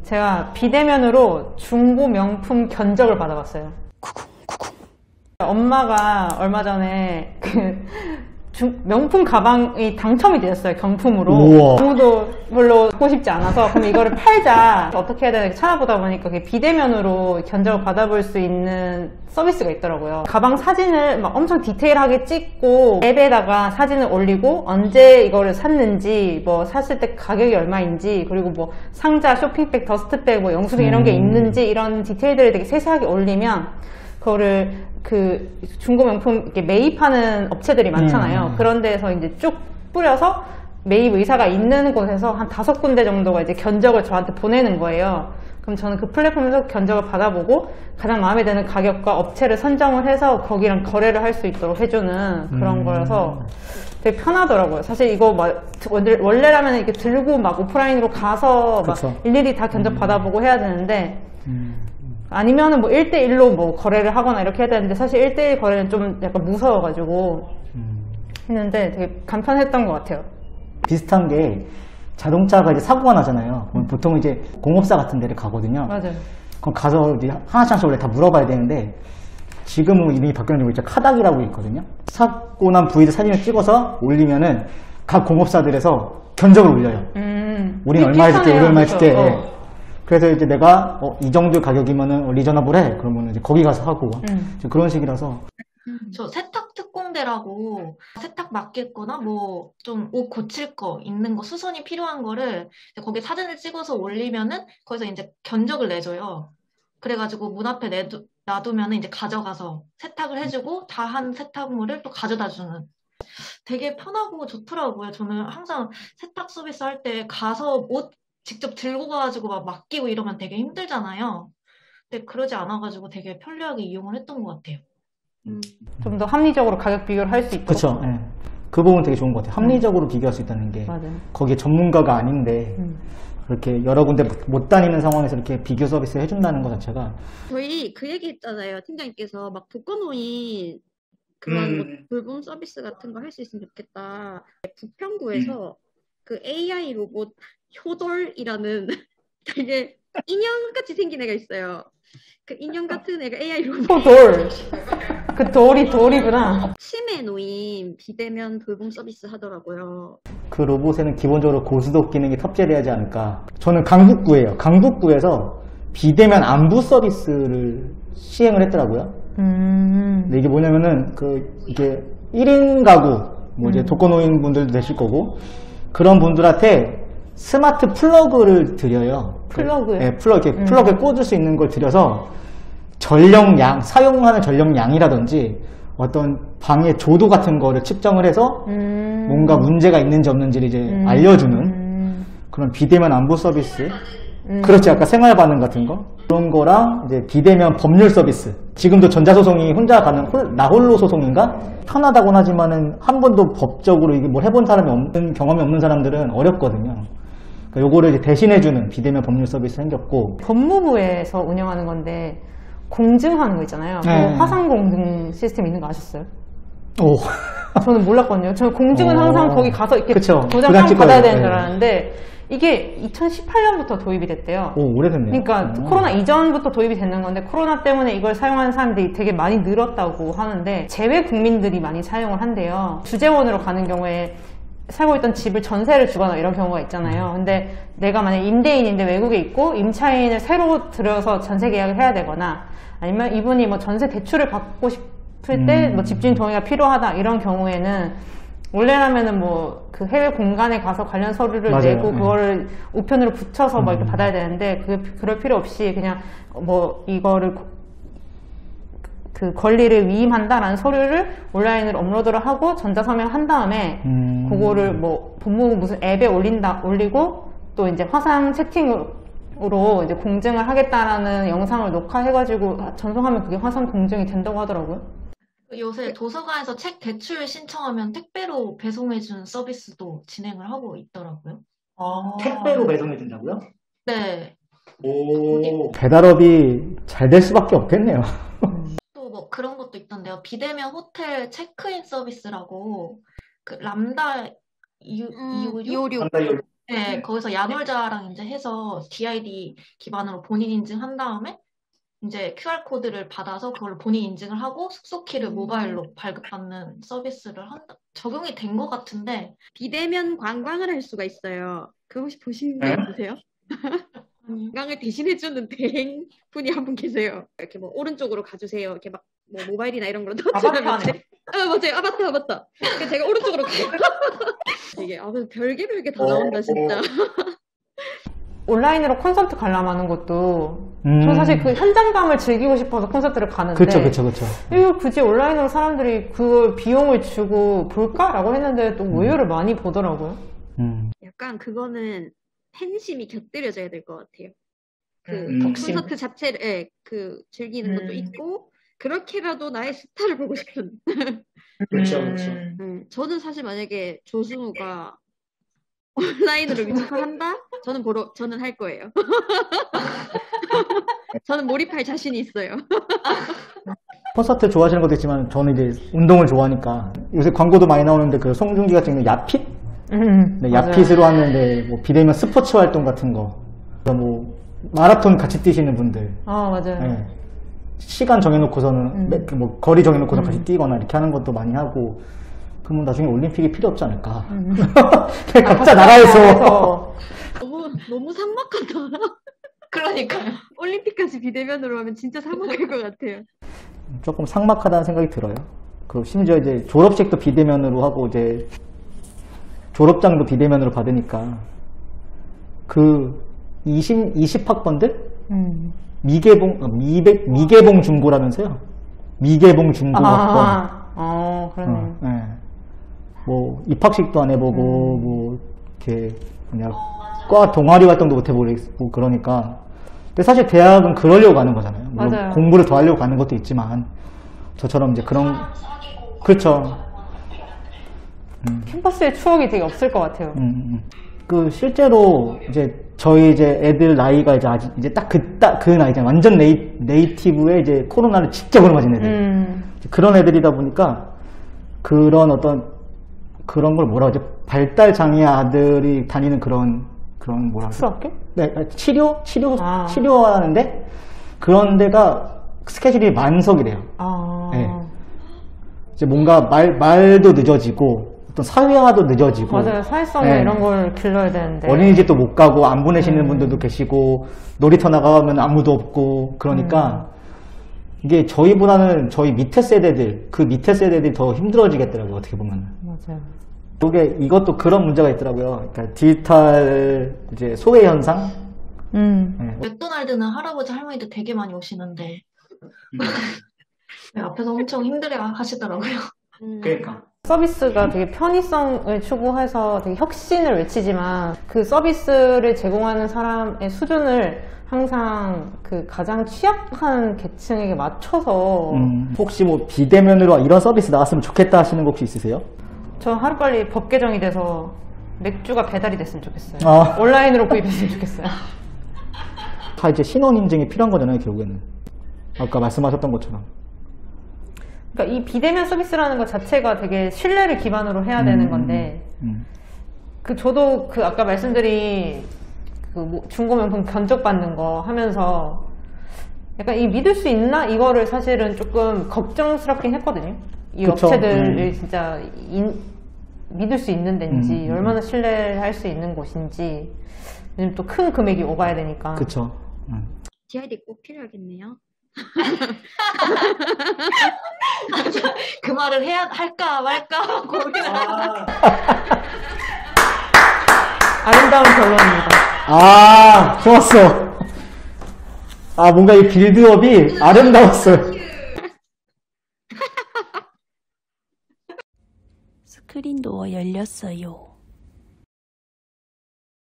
제가 비대면으로 중고 명품 견적을 받아봤어요. 엄마가 얼마 전에 명품 가방이 당첨이 되었어요. 경품으로. 우와. 아무도 별로 갖고 싶지 않아서 그럼 이거를 팔자. 어떻게 해야 되나 찾아보다 보니까 그게 비대면으로 견적을 받아볼 수 있는 서비스가 있더라고요. 가방 사진을 막 엄청 디테일하게 찍고 앱에다가 사진을 올리고 언제 이거를 샀는지 뭐 샀을 때 가격이 얼마인지 그리고 뭐 상자, 쇼핑백, 더스트백, 뭐 영수증 이런 게 있는지 이런 디테일들을 되게 세세하게 올리면 그거를 그 중고 명품 이렇게 매입하는 업체들이 많잖아요. 그런 데서 이제 쭉 뿌려서 매입 의사가 있는 곳에서 한 5군데 정도가 이제 견적을 저한테 보내는 거예요. 그럼 저는 그 플랫폼에서 견적을 받아보고 가장 마음에 드는 가격과 업체를 선정을 해서 거기랑 거래를 할 수 있도록 해주는 그런 거여서 되게 편하더라고요. 사실 이거 막 원래라면 이렇게 들고 막 오프라인으로 가서 막 일일이 다 견적 받아보고 해야 되는데 아니면은 뭐 1대1로 뭐 거래를 하거나 이렇게 해야 되는데 사실 1대1 거래는 좀 약간 무서워가지고 했는데 되게 간편했던 것 같아요. 비슷한 게 자동차가 이제 사고가 나잖아요. 그럼 보통 이제 공업사 같은 데를 가거든요. 맞아요. 그럼 가서 이제 하나씩 원래 다 물어봐야 되는데 지금은 이름이 바뀌었는지 모르겠지만 카닥이라고 있거든요. 사고 난 부위를 사진을 찍어서 올리면은 각 공업사들에서 견적을 올려요. 우린 얼마 해줄게, 우리 얼마 해줄게. 그래서 이제 내가 이 정도 가격이면은 리저너블 해. 그러면 이제 거기 가서 하고 그런 식이라서. 저 세탁 특공대라고 세탁 맡겠거나 뭐 좀 옷 고칠 거 있는 거 수선이 필요한 거를 거기 사진을 찍어서 올리면은 거기서 이제 견적을 내줘요. 그래가지고 문 앞에 놔두면은 이제 가져가서 세탁을 해주고 다 한 세탁물을 또 가져다 주는. 되게 편하고 좋더라고요. 저는 항상 세탁 서비스 할 때 가서 옷 직접 들고 가가지고 막 맡기고 이러면 되게 힘들잖아요. 근데 그러지 않아가지고 되게 편리하게 이용을 했던 것 같아요. 좀 더 합리적으로 가격 비교를 할 수 있도록. 그렇죠. 네. 그 부분 되게 좋은 것 같아요. 합리적으로 비교할 수 있다는 게. 맞아요. 거기에 전문가가 아닌데 그렇게 여러 군데 못 다니는 상황에서 이렇게 비교 서비스 해준다는 것 자체가. 저희 그 얘기 했잖아요. 팀장님께서 막 독거노인 그런 뭐 돌봄 서비스 같은 거 할 수 있으면 좋겠다. 부평구에서 그 AI 로봇 효돌이라는 되게 인형같이 생긴 애가 있어요. 그 인형 같은 애가 AI 로봇. 돌. 그 돌이구나. 치매 노인 비대면 돌봄 서비스 하더라고요. 그 로봇에는 기본적으로 고스톱 기능이 탑재되지 않을까. 저는 강북구예요. 강북구에서 비대면 안부 서비스를 시행을 했더라고요. 근데 이게 뭐냐면은 이게 1인 가구, 뭐 이제 독거노인 분들도 되실 거고 그런 분들한테 스마트 플러그를 드려요. 플러그요? 네, 플러그에 꽂을 수 있는 걸 드려서 전력량, 사용하는 전력량이라든지 어떤 방의 조도 같은 거를 측정을 해서 뭔가 문제가 있는지 없는지를 이제 알려주는 그런 비대면 안부 서비스. 그렇지, 아까 생활반응 같은 거. 그런 거랑 이제 비대면 법률 서비스. 지금도 전자소송이 혼자 가는 나홀로 소송인가? 편하다곤 하지만은 한 번도 법적으로 이게 뭘 해본 사람이 없는, 경험이 없는 사람들은 어렵거든요. 그러니까 요거를 이제 대신해주는 비대면 법률 서비스 생겼고. 법무부에서 운영하는 건데, 공증하는 거 있잖아요. 네. 뭐 화상 공증 시스템 있는 거 아셨어요? 오. 저는 몰랐거든요. 저는 공증은 항상 거기 가서 이렇게 도장 찍어요. 받아야 되는 줄 알았는데, 이게 2018년부터 도입이 됐대요. 오, 오래됐네요. 그러니까 코로나 이전부터 도입이 됐는 건데 코로나 때문에 이걸 사용하는 사람들이 되게 많이 늘었다고 하는데 재외 국민들이 많이 사용을 한대요. 주재원으로 가는 경우에 살고 있던 집을 전세를 주거나 이런 경우가 있잖아요. 근데 내가 만약 임대인인데 외국에 있고 임차인을 새로 들여서 전세 계약을 해야 되거나 아니면 이분이 뭐 전세 대출을 받고 싶을 때 뭐 집주인 동의가 필요하다 이런 경우에는 원래라면은 뭐 그 해외 공간에 가서 관련 서류를 맞아요. 내고 그거를 우편으로 붙여서 막 이렇게 받아야 되는데 그럴 필요 없이 그냥 뭐 이거를 그 권리를 위임한다라는 서류를 온라인으로 업로드를 하고 전자서명 한 다음에 그거를 뭐 법무부 무슨 앱에 올리고 또 이제 화상 채팅으로 이제 공증을 하겠다라는 영상을 녹화해가지고 전송하면 그게 화상 공증이 된다고 하더라고요. 요새 도서관에서 책 대출 신청하면 택배로 배송해주는 서비스도 진행을 하고 있더라고요. 택배로 배송해 준다고요? 네. 오. 배달업이 잘 될 수밖에 없겠네요. 또 뭐 그런 것도 있던데요. 비대면 호텔 체크인 서비스라고 그 람다 이오류? 네, 거기서 야놀자랑 이제 해서 DID 기반으로 본인 인증한 다음에 이제 QR코드를 받아서 그걸 본인 인증을 하고 숙소키를 모바일로 발급받는 서비스를 적용이 된 것 같은데. 비대면 관광을 할 수가 있어요. 그거 혹시 보신 적 있으세요? 관광을 대신해주는 대행분이 한 분 계세요. 이렇게 뭐 오른쪽으로 가주세요. 이렇게 막 뭐 모바일이나 이런 걸로 터치하면 아바타네. 맞아요. 아바타. 그래서 제가 오른쪽으로 가요. 이게 별게 다 나온다 진짜. 온라인으로 콘서트 관람하는 것도 저 사실 그 현장감을 즐기고 싶어서 콘서트를 가는데 그쵸. 이걸 굳이 온라인으로 사람들이 그 비용을 주고 볼까라고 했는데 또 의외로 많이 보더라고요. 약간 그거는 팬심이 곁들여져야 될 것 같아요. 덕심. 콘서트 자체를 그 즐기는 것도 있고 그렇게라도 나의 스타를 보고 싶은. 그렇죠. 저는 사실 만약에 조승우가 온라인으로 뮤지컬 한다? 저는 할 거예요. 저는 몰입할 자신이 있어요. 콘서트 좋아하시는 것도 있지만 저는 이제 운동을 좋아하니까 요새 광고도 많이 나오는데 그 송중기가 찍는 야핏? 네, 야핏으로 하는데 뭐 비대면 스포츠 활동 같은 거, 뭐 마라톤 같이 뛰시는 분들. 맞아요. 네. 시간 정해놓고서는 뭐 거리 정해놓고서 같이 뛰거나 이렇게 하는 것도 많이 하고. 그러면 나중에 올림픽이 필요 없지 않을까. 그냥 각자 나라에서. 너무 삭막하다. 그러니까요. 올림픽까지 비대면으로 하면 진짜 삭막할 것 같아요. 조금 삭막하다는 생각이 들어요. 그리고 심지어 이제 졸업식도 비대면으로 하고 이제 졸업장도 비대면으로 받으니까 그 20학번들 미개봉 중고라면서요. 미개봉 중고 학번. 그러네요. 네. 뭐 입학식도 안 해보고 뭐 이렇게 그냥 과 동아리 활동도 못 해보고 그러니까. 근데 사실 대학은 그러려고 가는 거잖아요. 물론 맞아요. 공부를 더 하려고 가는 것도 있지만 저처럼 이제 그런. 그렇죠. 캠퍼스의 추억이 되게 없을 것 같아요. 그 실제로 이제 저희 이제 애들 나이가 이제 아직 이제 딱 그 나이잖아요. 완전 네이티브에 이제 코로나를 직접으로 맞은 애들. 그런 애들이다 보니까 그런 그런 걸 뭐라 하죠? 발달 장애 아들이 다니는 그런 뭐라 하죠? 수학교? 네, 치료하는데 그런 데가 스케줄이 만석이래요. 네. 이제 뭔가 말도 늦어지고 어떤 사회화도 늦어지고. 맞아요. 사회성 네. 이런 걸 길러야 되는데. 어린이집도 못 가고 안 보내시는 분들도 계시고 놀이터 나가면 아무도 없고 그러니까 이게 저희보다는 저희 밑에 세대들, 그 밑에 세대들이 더 힘들어지겠더라고요. 어떻게 보면. 맞아요. 이것도 그런 문제가 있더라고요. 그러니까 디지털 이제 소외 현상. 네. 맥도날드는 할아버지 할머니들 되게 많이 오시는데 네, 앞에서 엄청 힘들어 하시더라고요. 그러니까. 서비스가 되게 편의성을 추구해서 되게 혁신을 외치지만 그 서비스를 제공하는 사람의 수준을 항상 그 가장 취약한 계층에게 맞춰서. 혹시 뭐 비대면으로 이런 서비스 나왔으면 좋겠다 하시는 거 혹시 있으세요? 저 하루빨리 법 개정이 돼서 맥주가 배달이 됐으면 좋겠어요. 온라인으로 구입했으면 좋겠어요. 다 이제 신원 인증이 필요한 거잖아요, 결국에는. 아까 말씀하셨던 것처럼. 그러니까 이 비대면 서비스라는 것 자체가 되게 신뢰를 기반으로 해야 되는 건데, 저도 아까 말씀드린 뭐 중고명품 견적받는 거 하면서 약간 이 믿을 수 있나? 이거를 사실은 조금 걱정스럽긴 했거든요. 이 그쵸. 업체들을 진짜 믿을 수 있는 데인지, 얼마나 신뢰할 수 있는 곳인지, 요즘 또 큰 금액이 오가야 되니까. 그쵸. DID 꼭 필요하겠네요. 그 말을 할까 말까 고민을 아름다운 결론입니다. 좋았어. 뭔가 이 빌드업이 아름다웠어요. 스크린 도어 열렸어요.